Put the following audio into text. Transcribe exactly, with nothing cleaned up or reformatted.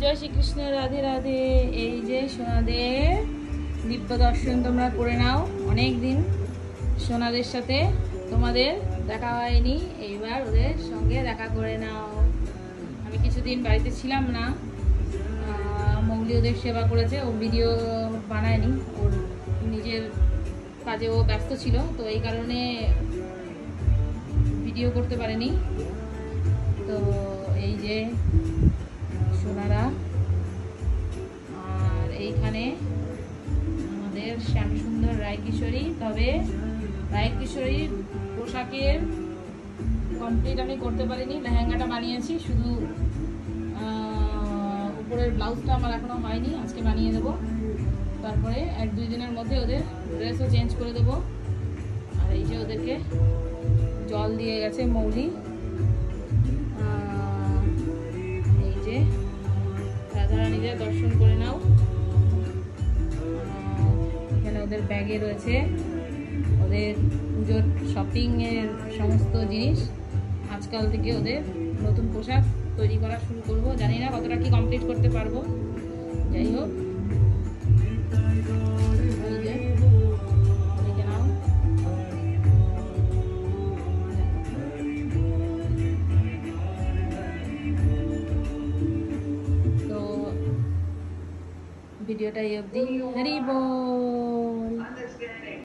जय श्री कृष्ण राधे राधे। এই যে সোনাদের দিব্য দর্শন তোমরা করে নাও। অনেক দিন সোনাদের সাথে তোমাদের দেখা হয়নি, এইবার ওদের সঙ্গে দেখা করে নাও। আমি কিছুদিন বাড়িতে ছিলাম না, মৌলি ওদের সেবা করেছে, ও ভিডিও বানায়নি, ওর নিজের কাজে ও ব্যস্ত ছিল, তো এই কারণে ভিডিও করতে পারেনি। তো এই যে সোনারা, আর এইখানে আমাদের শ্যামসুন্দর রায়কিশোরী। তবে রায়কিশোরীর পোশাকের কমপ্লিট আমি করতে পারিনি, লেহেঙ্গাটা বানিয়েছি, শুধু উপরের ব্লাউজটা আমার এখনো হয়নি, আজকে বানিয়ে দেবো। তারপরে এক দুই দিনের মধ্যে ওদের ড্রেসও চেঞ্জ করে দেবো। আর এই যে ওদেরকে জল দিয়ে গেছে মৌলি। এই যে রাধারানীদের দর্শন করে নাও। এখানে ওদের ব্যাগে রয়েছে ওদের পুজোর শপিং এর সমস্ত জিনিস। আজকাল থেকে ওদের নতুন পোশাক তৈরি করা শুরু করব, জানি না কতটা কি কমপ্লিট করতে পারবো। যাই হোক, ভিডিওটা এই অবধি। হরি বল।